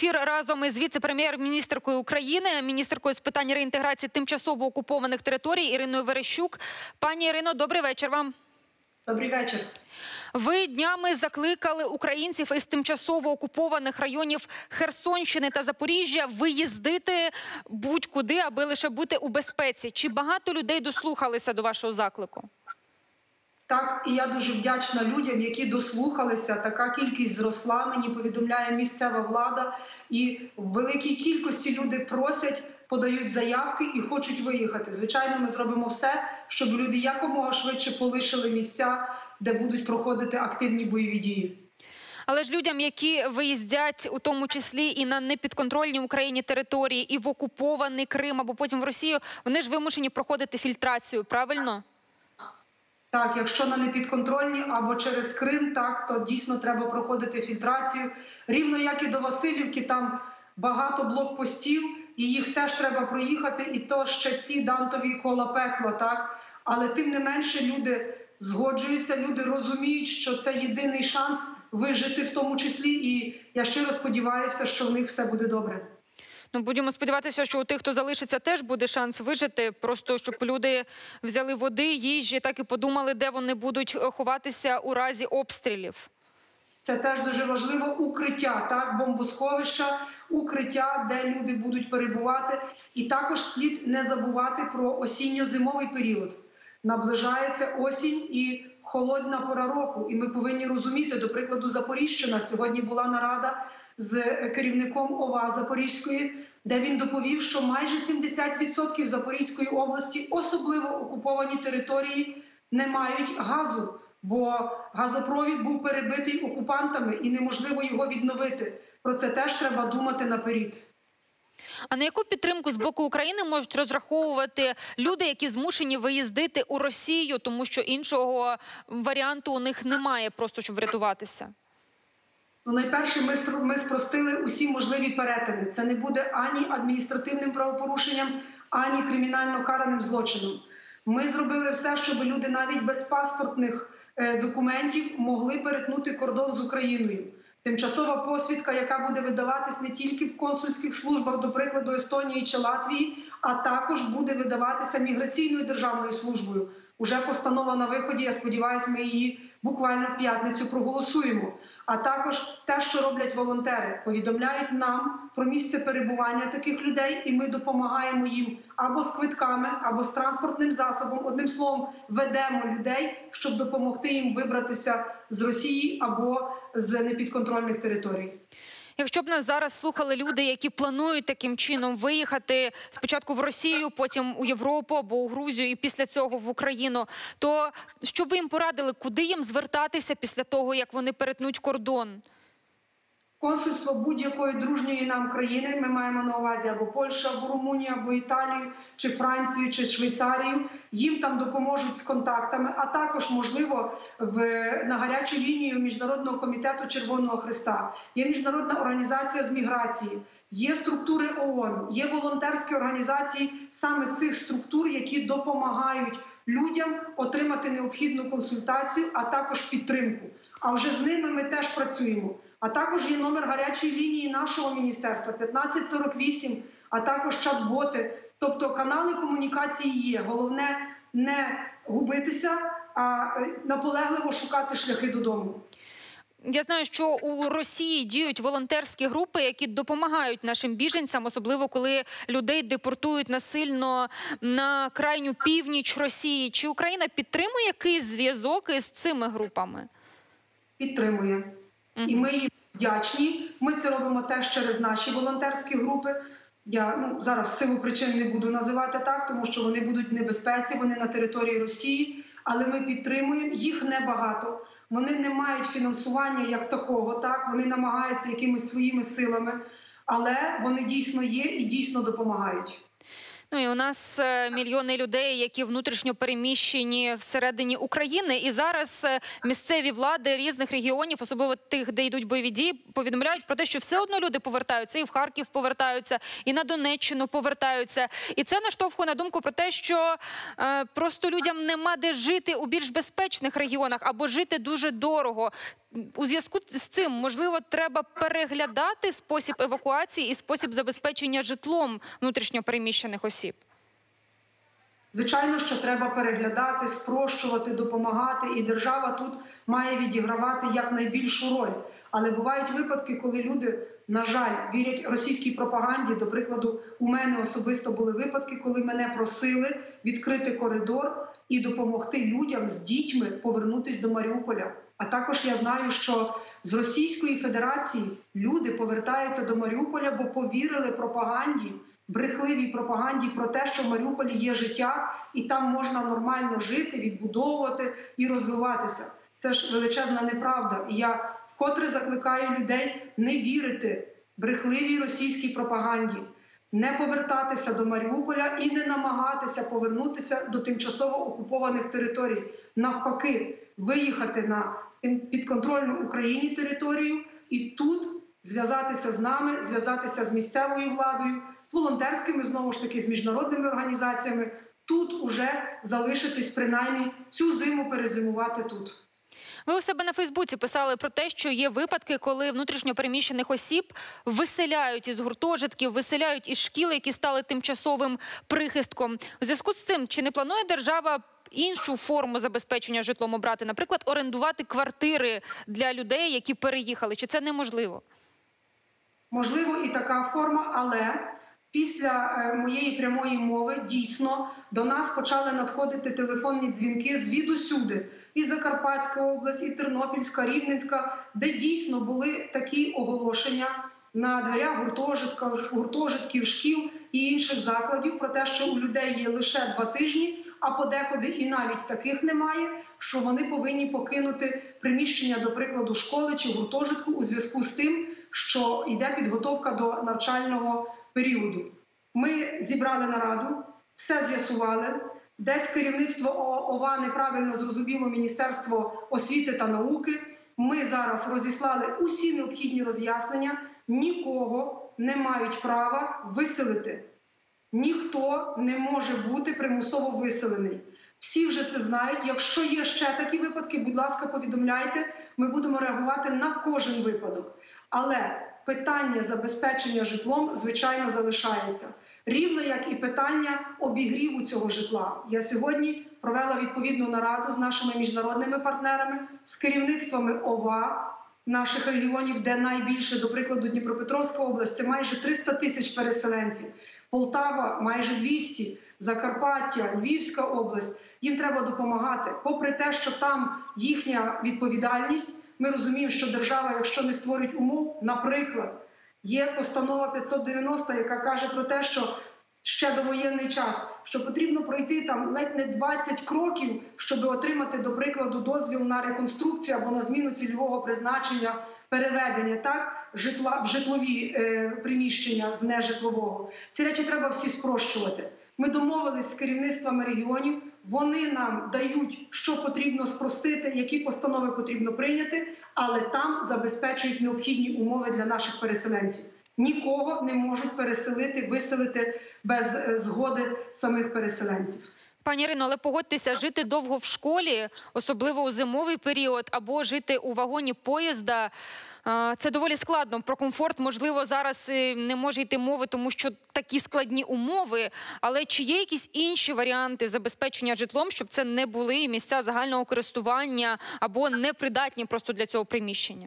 ефір разом із віце-прем'єр-міністеркою України, міністеркою з питань реінтеграції тимчасово окупованих територій Іриною Верещук. Пані Ірино, добрий вечір вам. Добрий вечір. Ви днями закликали українців із тимчасово окупованих районів Херсонщини та Запоріжжя виїздити будь-куди, аби лише бути у безпеці. Чи багато людей дослухалися до вашого заклику? Так, і я дуже вдячна людям, які дослухалися. Така кількість зросла, мені повідомляє місцева влада. І в великій кількості люди просять, подають заявки і хочуть виїхати. Звичайно, ми зробимо все, щоб люди якомога швидше полишили місця, де будуть проходити активні бойові дії. Але ж людям, які виїздять, у тому числі і на непідконтрольні Україні території, і в окупований Крим, або потім в Росію, вони ж вимушені проходити фільтрацію, правильно? Так, якщо на непідконтрольні або через Крим, так, то дійсно треба проходити фільтрацію. Рівно як і до Василівки, там багато блокпостів, і їх теж треба проїхати, і то ще ці дантові кола пекла, так. Але тим не менше люди згоджуються, люди розуміють, що це єдиний шанс вижити в тому числі, і я щиро сподіваюся, що в них все буде добре. Ну, будемо сподіватися, що у тих, хто залишиться, теж буде шанс вижити. Просто, щоб люди взяли води, їжі, так і подумали, де вони будуть ховатися у разі обстрілів. Це теж дуже важливо. Укриття, так, бомбосховища, укриття, де люди будуть перебувати. І також слід не забувати про осінньо-зимовий період. Наближається осінь і холодна пора року. І ми повинні розуміти, до прикладу, Запоріжжя. Сьогодні була нарада з керівником ОВА Запорізької, де він доповів, що майже 70% Запорізької області, особливо окуповані території, не мають газу, бо газопровід був перебитий окупантами і неможливо його відновити. Про це теж треба думати наперед. А на яку підтримку з боку України можуть розраховувати люди, які змушені виїздити у Росію, тому що іншого варіанту у них немає, просто щоб врятуватися? Ну, найперше, ми спростили усі можливі перетини. Це не буде ані адміністративним правопорушенням, ані кримінально караним злочином. Ми зробили все, щоб люди навіть без паспортних документів могли перетнути кордон з Україною. Тимчасова посвідка, яка буде видаватись не тільки в консульських службах, до прикладу, Естонії чи Латвії, а також буде видаватися міграційною державною службою. Уже постанова на виході, я сподіваюся, ми її буквально в п'ятницю проголосуємо. А також те, що роблять волонтери, повідомляють нам про місце перебування таких людей, і ми допомагаємо їм або з квитками, або з транспортним засобом. Одним словом, ведемо людей, щоб допомогти їм вибратися з Росії або з непідконтрольних територій. Якщо б нас зараз слухали люди, які планують таким чином виїхати спочатку в Росію, потім у Європу або у Грузію і після цього в Україну, то що б ви їм порадили, куди їм звертатися після того, як вони перетнуть кордон? Консульство будь-якої дружньої нам країни, ми маємо на увазі або Польщу, або Румунію, або Італію, чи Францію, чи Швейцарію, їм там допоможуть з контактами, а також, можливо, на гарячу лінію Міжнародного комітету Червоного Хреста. Є Міжнародна організація з міграції, є структури ООН, є волонтерські організації саме цих структур, які допомагають людям отримати необхідну консультацію, а також підтримку. А вже з ними ми теж працюємо. А також є номер гарячої лінії нашого міністерства 1548, а також чат-боти. Тобто канали комунікації є. Головне не губитися, а наполегливо шукати шляхи додому. Я знаю, що у Росії діють волонтерські групи, які допомагають нашим біженцям, особливо коли людей депортують насильно на крайню північ Росії. Чи Україна підтримує якийсь зв'язок із цими групами? Підтримує. І ми їм вдячні. Ми це робимо теж через наші волонтерські групи. Я зараз з силу причин не буду називати так, тому що вони будуть в небезпеці, вони на території Росії, але ми підтримуємо, їх небагато. Вони не мають фінансування як такого, так, вони намагаються якимись своїми силами, але вони дійсно є і дійсно допомагають. Ну і у нас мільйони людей, які внутрішньо переміщені всередині України. І зараз місцеві влади різних регіонів, особливо тих, де йдуть бойові дії, повідомляють про те, що все одно люди повертаються, і в Харків повертаються, і на Донеччину повертаються. І це наштовхує на думку про те, що просто людям нема де жити у більш безпечних регіонах або жити дуже дорого. у зв'язку з цим, можливо, треба переглядати спосіб евакуації і спосіб забезпечення житлом внутрішньо переміщених осіб? Звичайно, що треба переглядати, спрощувати, допомагати, і держава тут має відігравати якнайбільшу роль. Але бувають випадки, коли люди, на жаль, вірять російській пропаганді. До прикладу, у мене особисто були випадки, коли мене просили відкрити коридор і допомогти людям з дітьми повернутися до Маріуполя. А також я знаю, що з Російської Федерації люди повертаються до Маріуполя, бо повірили пропаганді, брехливій пропаганді про те, що в Маріуполі є життя і там можна нормально жити, відбудовувати і розвиватися. Це ж величезна неправда. І я вкотре закликаю людей не вірити брехливій російській пропаганді, не повертатися до Маріуполя і не намагатися повернутися до тимчасово окупованих територій. Навпаки, виїхати на підконтрольну Україні територію і тут зв'язатися з нами, зв'язатися з місцевою владою, з волонтерськими, знову ж таки, з міжнародними організаціями. Тут уже залишитись, принаймні, цю зиму перезимувати тут. Ви у себе на Фейсбуці писали про те, що є випадки, коли внутрішньо переміщених осіб виселяють із гуртожитків, виселяють із шкіл, які стали тимчасовим прихистком. У зв'язку з цим, чи не планує держава іншу форму забезпечення житлом обрати? Наприклад, орендувати квартири для людей, які переїхали? Чи це неможливо? Можливо, і така форма, але після моєї прямої мови дійсно до нас почали надходити телефонні дзвінки звідусюди. І Закарпатська область, і Тернопільська, Рівненська, де дійсно були такі оголошення на дверях гуртожитків, шкіл і інших закладів про те, що у людей є лише 2 тижні, а подекуди і навіть таких немає, що вони повинні покинути приміщення, до прикладу, школи чи гуртожитку у зв'язку з тим, що йде підготовка до навчального періоду. Ми зібрали нараду, все з'ясували. Десь керівництво ОВА неправильно зрозуміло Міністерство освіти та науки. Ми зараз розіслали усі необхідні роз'яснення. Нікого не мають права виселити. Ніхто не може бути примусово виселений. Всі вже це знають. Якщо є ще такі випадки, будь ласка, повідомляйте. Ми будемо реагувати на кожен випадок. Але питання забезпечення житлом, звичайно, залишається. Рівно як і питання обігріву цього житла. Я сьогодні провела відповідну нараду з нашими міжнародними партнерами, з керівництвами ОВА наших регіонів, де найбільше, до прикладу, Дніпропетровська область, це майже 300 тисяч переселенців, Полтава – майже 200, Закарпаття, Львівська область. Їм треба допомагати. Попри те, що там їхня відповідальність, ми розуміємо, що держава, якщо не створить умов, наприклад, є постанова 590, яка каже про те, що ще довоєнний час, що потрібно пройти там ледь не 20 кроків, щоб отримати, до прикладу, дозвіл на реконструкцію або на зміну цільового призначення, переведення житла в житлові приміщення з нежитлового. Ці речі треба всі спрощувати. Ми домовились з керівництвами регіонів, вони нам дають, що потрібно спростити, які постанови потрібно прийняти, але там забезпечують необхідні умови для наших переселенців. Нікого не можуть переселити, виселити без згоди самих переселенців. Пані Ірино, але погодьтеся, жити довго в школі, особливо у зимовий період, або жити у вагоні поїзда – це доволі складно. Про комфорт, можливо, зараз не може йти мови, тому що такі складні умови. Але чи є якісь інші варіанти забезпечення житлом, щоб це не були місця загального користування або непридатні просто для цього приміщення?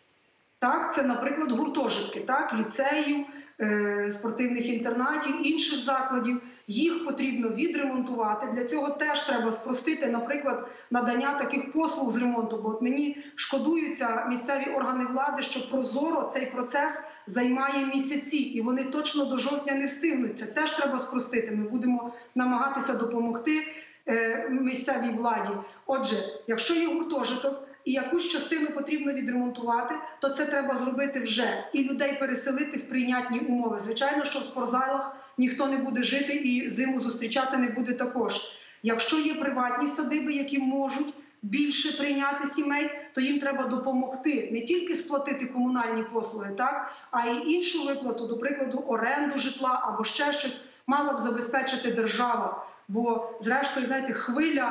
Так, це, наприклад, гуртожитки, ліцеїв, спортивних інтернатів, інших закладів. Їх потрібно відремонтувати. Для цього теж треба спростити, наприклад, надання таких послуг з ремонту. Бо от мені шкодуються місцеві органи влади, що прозоро цей процес займає місяці. І вони точно до жовтня не встигнуть. Це теж треба спростити. Ми будемо намагатися допомогти місцевій владі. Отже, якщо є гуртожиток, і якусь частину потрібно відремонтувати, то це треба зробити вже. І людей переселити в прийнятні умови. Звичайно, що в спортзалах ніхто не буде жити і зиму зустрічати не буде також. Якщо є приватні садиби, які можуть більше прийняти сімей, то їм треба допомогти не тільки сплатити комунальні послуги, а й іншу виплату, до прикладу, оренду житла або ще щось мала б забезпечити держава. Бо, зрештою, хвиля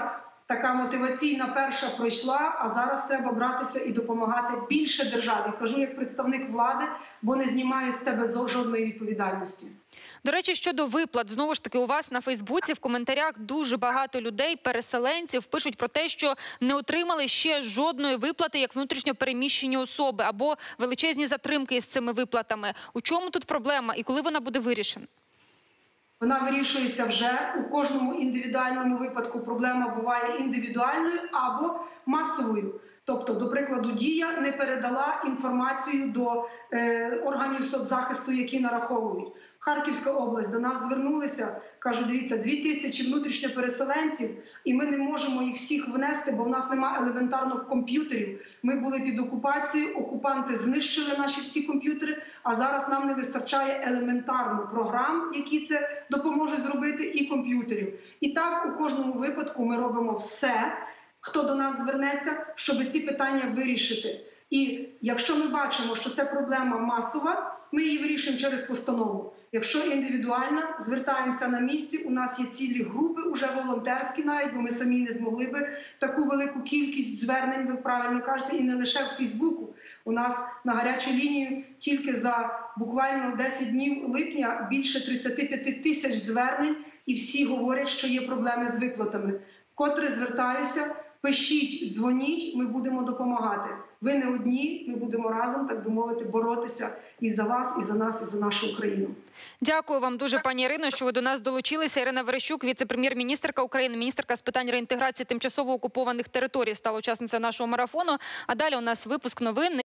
така мотиваційна перша пройшла, а зараз треба братися і допомагати більше державі. Кажу як представник влади, бо не знімаю з себе жодної відповідальності. До речі, щодо виплат, знову ж таки, у вас на Фейсбуці в коментарях дуже багато людей, переселенців, пишуть про те, що не отримали ще жодної виплати як внутрішньо переміщені особи або величезні затримки із цими виплатами. У чому тут проблема і коли вона буде вирішена? Вона вирішується вже. У кожному індивідуальному випадку проблема буває індивідуальною або масовою. Тобто, до прикладу, Дія не передала інформацію до органів соцзахисту, які нараховують. Харківська область до нас звернулися, кажуть, дивіться, 2000 внутрішньо переселенців, і ми не можемо їх всіх внести, бо в нас немає елементарно комп'ютерів. Ми були під окупацією, окупанти знищили наші всі комп'ютери, а зараз нам не вистачає елементарно програм, які це допоможуть зробити, і комп'ютерів. І так у кожному випадку ми робимо все, хто до нас звернеться, щоб ці питання вирішити. І якщо ми бачимо, що це проблема масова, ми її вирішуємо через постанову. Якщо індивідуально, звертаємося на місці, у нас є цілі групи, уже волонтерські навіть, бо ми самі не змогли би таку велику кількість звернень, ви правильно кажете, і не лише в Фейсбуку. У нас на гарячу лінію тільки за буквально 10 днів липня більше 35 тисяч звернень, і всі говорять, що є проблеми з виплатами. Вкотре звертаюся, пишіть, дзвоніть, ми будемо допомагати. Ви не одні, ми будемо разом, так би мовити, боротися і за вас, і за нас, і за нашу Україну. Дякую вам дуже, пані Ірино, що ви до нас долучилися. Ірина Верещук, віце-прем'єр-міністерка України, міністерка з питань реінтеграції тимчасово окупованих територій, стала учасницею нашого марафону. А далі у нас випуск новин.